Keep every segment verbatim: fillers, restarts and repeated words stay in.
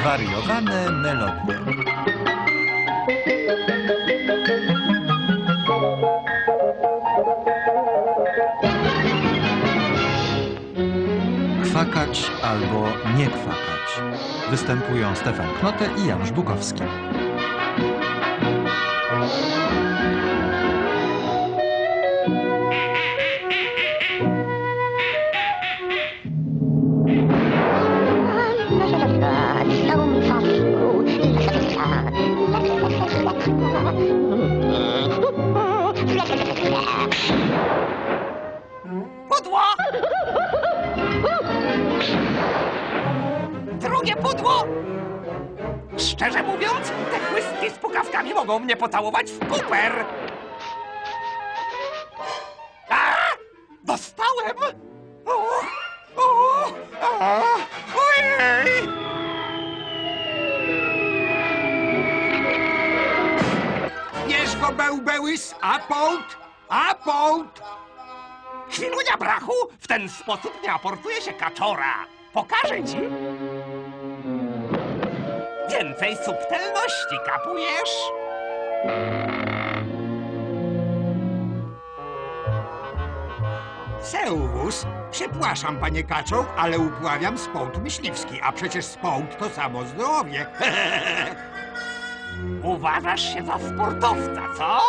Zwariowane melodie. Kwakać albo nie kwakać. Występują Stefan, Knothe i Janusz Bukowski. Pudło! Drugie pudło! Szczerze mówiąc, te chłystki z pukawkami mogą mnie pocałować w kuper! A! Dostałem! O! O! A! Ojej! Bierz go, bełbełys, a połt, a połt! Chwilunia, brachu! W ten sposób nie aportuje się kaczora! Pokażę ci! Więcej subtelności, kapujesz? Servus, przepraszam, panie kaczor, ale uprawiam sport myśliwski, a przecież sport to samo zdrowie. Uważasz się za sportowca, co?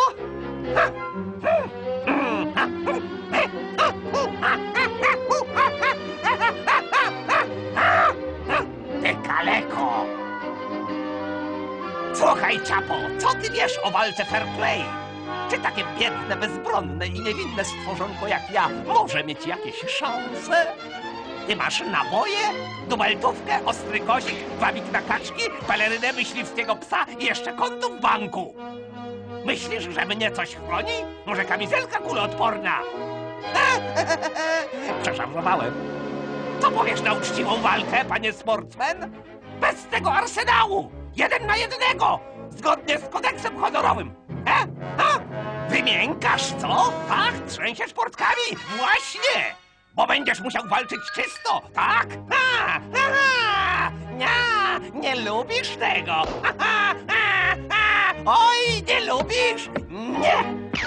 Ty kaleko! Słuchaj, ciapo, co ty wiesz o walce fair play? Czy takie biedne, bezbronne i niewinne stworzonko jak ja może mieć jakieś szanse? Ty masz naboje, dubeltówkę, ostry kozik, wabik na kaczki, pelerynę myśliwskiego psa i jeszcze konto w banku. Myślisz, że mnie coś chroni? Może kamizelka kuloodporna? Przeszarżowałem. Co powiesz na uczciwą walkę, panie sportsmen? Bez tego arsenału! Jeden na jednego! Zgodnie z kodeksem honorowym! E? A? Wymiękasz, co? Tak? Trzęsiesz portkami? Właśnie! Bo będziesz musiał walczyć czysto, tak? Ha! Ha! Nie, nie lubisz tego! Ha, ha, ha, ha. Oj, nie lubisz? Nie!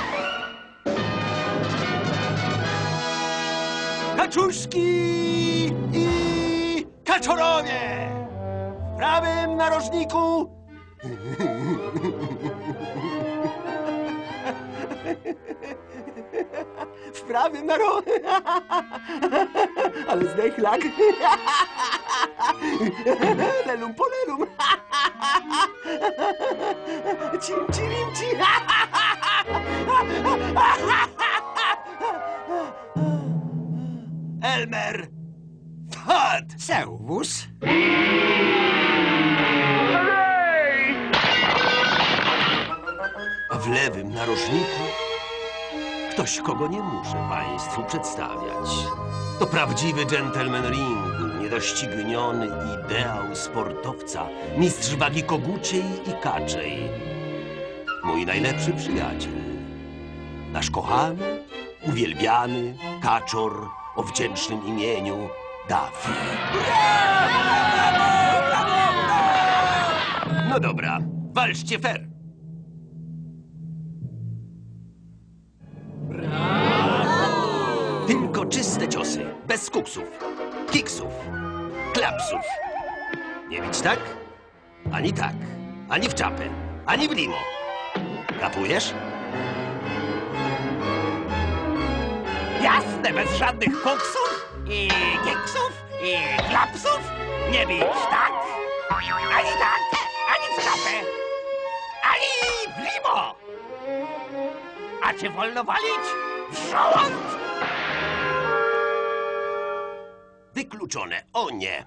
Kaczuszki i kaczorowie! W prawym narożniku w prawym narożniku ale zdechlak lelum polelum cim cirim ci Elmer! Fudd! Servus. A w lewym narożniku ktoś, kogo nie muszę państwu przedstawiać. To prawdziwy dżentelmen ringu, niedościgniony ideał sportowca, mistrz wagi koguciej i kaczej. Mój najlepszy przyjaciel. Nasz kochany, uwielbiany kaczor o wdzięcznym imieniu Daffy. No dobra, walczcie fair. Tylko czyste ciosy, bez kuksów, kiksów, klapsów. Nie bić tak, ani tak, ani w czapę, ani w limo. Kapujesz? Jasne, bez żadnych koksów i kiksów i klapsów. Nie bić tak, ani tak, ani w czapę, ani w limo. A czy wolno walić w żołąd? Wykluczone, o nie.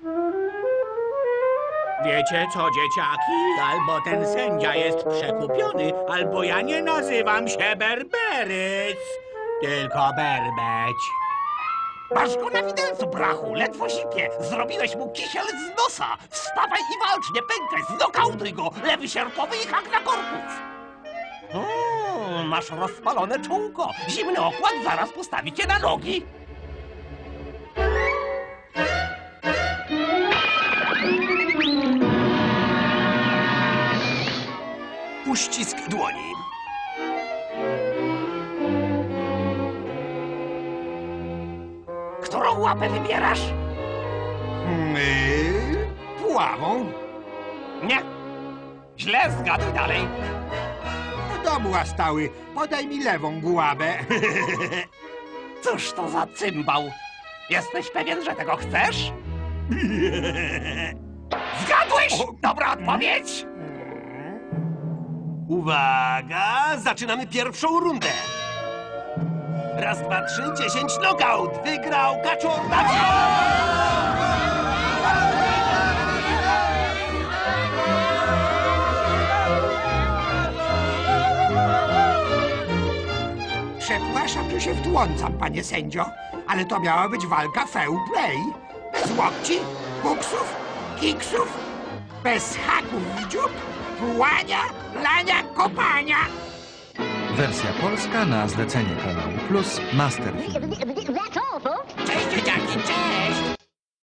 Wiecie co, dzieciaki? Albo ten sędzia jest przekupiony, albo ja nie nazywam się Berberys, tylko Berbeć. Masz go na widelcu, brachu, ledwo sipie. Zrobiłeś mu kisiel z nosa. Wstawaj i walcz, nie pękaj, znokautuj go. Lewy sierpowy i hak na korpus. Mm, masz rozpalone czółko. Zimny okład zaraz postawi cię na nogi. uścisk dłoni. Którą łapę wybierasz? Yy, puławą. Nie. Źle, zgaduj dalej. Do domu łastały. Podaj mi lewą gławę. Cóż to za cymbał? Jesteś pewien, że tego chcesz? Zgadłeś! Dobra odpowiedź! Uwaga, zaczynamy pierwszą rundę. Raz, dwa, trzy, dziesięć, knockout! Wygrał kaczor Daffy! Przepraszam, że się wtrącam, panie sędzio, ale to miała być walka fair play. Bez łokci, buksów, kiksów, bez haków w dziób, płania, lania, kopania. Wersja polska na zlecenie Kanału Plus Masterfilm. That's all, folks. Cześć, dzieciaki, cześć!